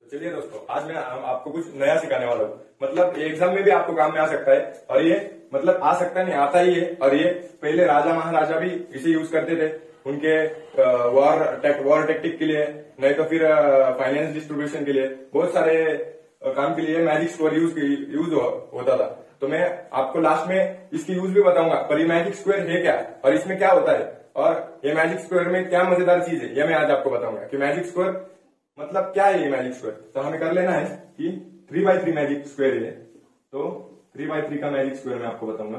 चलिए दोस्तों, आज मैं आपको कुछ नया सिखाने वाला हूँ। मतलब एग्जाम में भी आपको काम में आ सकता है, और ये मतलब आ सकता नहीं, आता ही है। और ये पहले राजा महाराजा भी इसे यूज करते थे उनके वॉर टेक्टिक के लिए, नहीं तो फिर फाइनेंस डिस्ट्रीब्यूशन के लिए, बहुत सारे काम के लिए मैजिक स्क्वायर यूज होता था। तो मैं आपको लास्ट में इसकी यूज भी बताऊंगा, पर ये मैजिक स्क्वायर है क्या और इसमें क्या होता है, और ये मैजिक स्क्वायर में क्या मजेदार चीज है, ये मैं आज आपको बताऊंगा कि मैजिक स्क्वायर मतलब क्या है। ये मैजिक स्क्वायर तो हमें कर लेना है कि 3x3 मैजिक स्क्वायर है। तो 3x3 का मैजिक स्क्वायर मैं आपको बताऊंगा।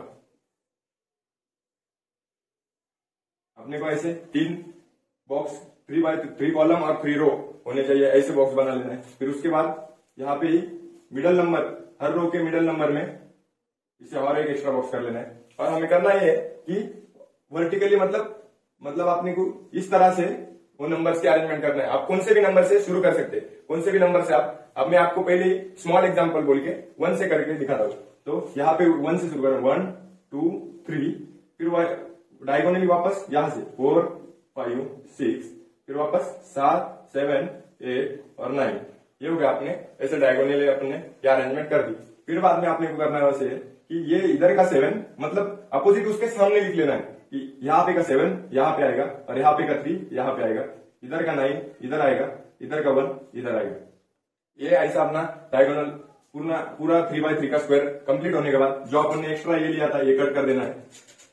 अपने को ऐसे 3 बॉक्स, 3x3 कॉलम और 3 रो होने चाहिए, ऐसे बॉक्स बना लेना है। फिर उसके बाद यहाँ पे ही मिडल नंबर, हर रो के मिडल नंबर में इसे और एक एक्स्ट्रा बॉक्स कर लेना है। और हमें करना है कि वर्टिकली मतलब आपने को इस तरह से वो नंबर्स के अरेंजमेंट करना है। आप कौन से भी नंबर से शुरू कर सकते हैं, कौन से भी नंबर से आप। अब मैं आपको पहले स्मॉल एग्जांपल बोल के 1 से करके दिखाता हूँ। तो यहाँ पे 1 से शुरू करें, 1 2 3, फिर डायगोनली वापस यहाँ से 4 5 6, फिर वापस 7 7 8 और 9। ये हो गया, आपने ऐसे डायगोनली अपने ये अरेंजमेंट कर दी। फिर बाद में आपने को करना है वैसे कि ये इधर का 7 मतलब अपोजिट उसके सामने लिख लेना है कि यहाँ पे का 7 यहाँ पे आएगा, और यहाँ पे का 3 यहाँ पे आएगा, इधर का 9 इधर आएगा, इधर का 1 इधर आएगा। ये ऐसा अपना डायगोनल पूरा 3x3 का स्क्वायर कंप्लीट होने के बाद जो अपन ने एक्स्ट्रा ये लिया था ये कट कर देना है,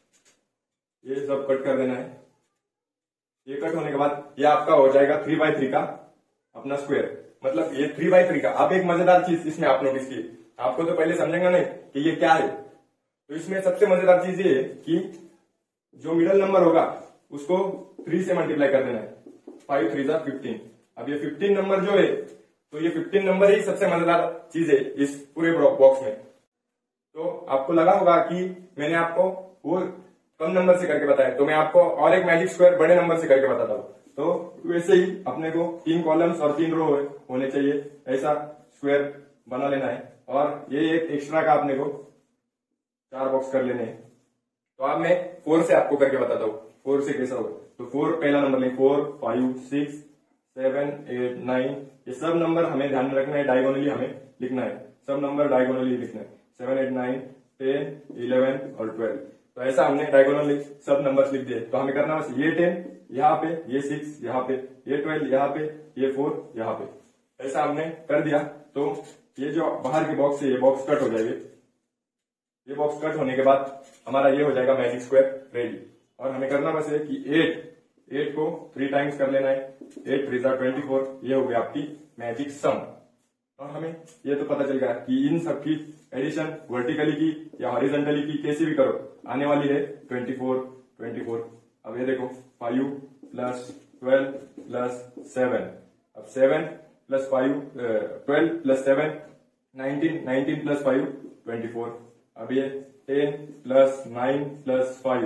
ये सब कट कर देना है। ये कट होने के बाद ये आपका हो जाएगा 3x3 का अपना स्क्वायर। मतलब ये 3x3 का। अब एक मजेदार चीज इसमें आप नोटिस की, आपको तो पहले समझेंगे नहीं कि ये क्या है। तो इसमें सबसे मजेदार चीज ये है कि जो मिडल नंबर होगा उसको 3 से मल्टीप्लाई कर देना है। 5 3 15। अब ये 15 नंबर जो है, तो ये 15 नंबर ही सबसे मजेदार चीज है इस पूरे बॉक्स में। तो आपको लगा होगा कि मैंने आपको वो कम नंबर से करके बताया, तो मैं आपको और एक मैजिक स्क्वायर बड़े नंबर से करके बताता हूँ। तो वैसे ही अपने को 3 कॉलम्स और 3 रो होने चाहिए, ऐसा स्क्वायर बना लेना है। और ये एक एक्स्ट्रा का अपने को 4 बॉक्स कर लेने हैं। तो अब मैं 4 से आपको करके बताता हूँ 4 से कैसा होगा। तो 4 पहला नंबर लें, 4 5 6 7 8 9। ये सब नंबर हमें ध्यान में रखना है, डायगोनली हमें लिखना है, सब नंबर डायगोनली लिखना है। 7 8 9 10 11 और 12। तो ऐसा हमने डायगोनली सब नंबर्स लिख दिए। तो हमें करना बस ये 10 यहाँ पे, ये 6 यहाँ पे, ये 12 यहाँ पे, ये 4 यहाँ पे, ऐसा हमने कर दिया। तो ये जो बाहर के बॉक्स है ये बॉक्स कट हो जाएंगे। ये बॉक्स कट होने के बाद हमारा ये हो जाएगा मैजिक स्क्वायर रेडी। और हमें करना बस है कि 8 को 3 टाइम्स कर लेना है। 8 3 24, ये हो गया आपकी मैजिक सम। और हमें ये तो पता चल गया कि इन सब की एडिशन वर्टिकली की या हॉरिजॉन्टली की कैसे भी करो, आने वाली है 24। अब ये देखो 5 प्लस 12 प्लस 7। अब 7 प्लस 5 12 प्लस 7 19 प्लस 5 24। अब ये 10 प्लस 9 प्लस 5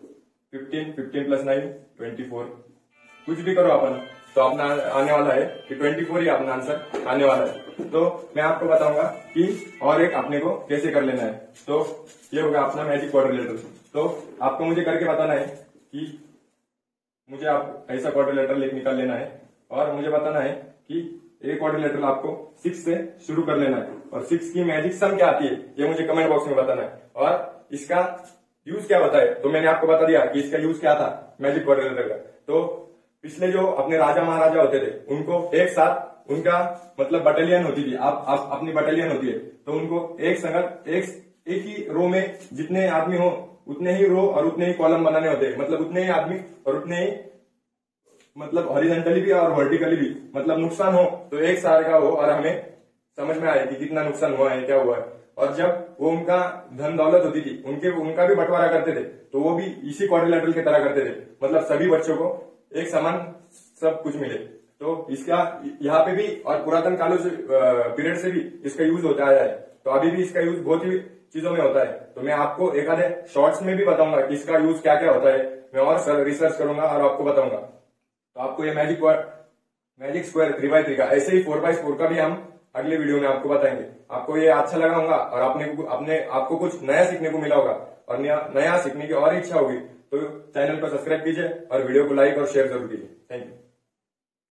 15 प्लस 9 24। कुछ भी करो अपन, तो अपना आने वाला है कि 24 ही अपना आंसर आने वाला है। तो मैं आपको बताऊंगा कि और एक अपने को कैसे कर लेना है। तो ये होगा अपना मैजिक क्वाड्रिलेटरल। तो आपको मुझे करके बताना है कि मुझे आप ऐसा क्वाड्रिलेटरल निकाल लेना है, और मुझे बताना है कि एक क्वाड्रिलेटरल आपको 6 से शुरू कर लेना है, और 6 की मैजिक सम क्या आती है ये मुझे कमेंट बॉक्स में बताना है, और इसका यूज क्या होता है। तो मैंने आपको बता दिया कि इसका यूज क्या था मैजिक क्वाड्रिलेटरल का। तो पिछले जो अपने राजा महाराजा होते थे उनको एक साथ उनका मतलब बटालियन होती थी, आप अपनी बटालियन होती है, तो उनको एक संगत एक ही रो में जितने आदमी हो उतने ही रो और उतने ही कॉलम बनाने होते हैं। मतलब उतने ही आदमी और उतने ही मतलब हॉरिजॉन्टली भी और वर्टिकली भी, मतलब नुकसान हो तो एक सार का हो और हमें समझ में आए कि कितना नुकसान हुआ है, क्या हुआ है। और जब वो उनका धन दौलत होती थी उनका भी बंटवारा करते थे, तो वो भी इसी क्वाड्रिलेटरल की तरह करते थे। मतलब सभी बच्चों को एक समान सब कुछ मिले। तो इसका यहाँ पे भी और पुरातन कालों से पीरियड से भी इसका यूज होता आया है। तो अभी भी इसका यूज बहुत ही चीजों में होता है। तो मैं आपको एक आधे शॉर्ट्स में भी बताऊंगा कि इसका यूज क्या क्या होता है। मैं और रिसर्च करूंगा और आपको बताऊंगा। तो आपको ये मैजिक स्क्वायर 3x3 का, ऐसे ही 4x4 का भी हम अगले वीडियो में आपको बताएंगे। आपको ये अच्छा लगा होगा और आपको कुछ नया सीखने को मिला होगा, और नया सीखने की और इच्छा होगी तो चैनल को सब्सक्राइब कीजिए और वीडियो को लाइक और शेयर जरूर कीजिए। Thank you.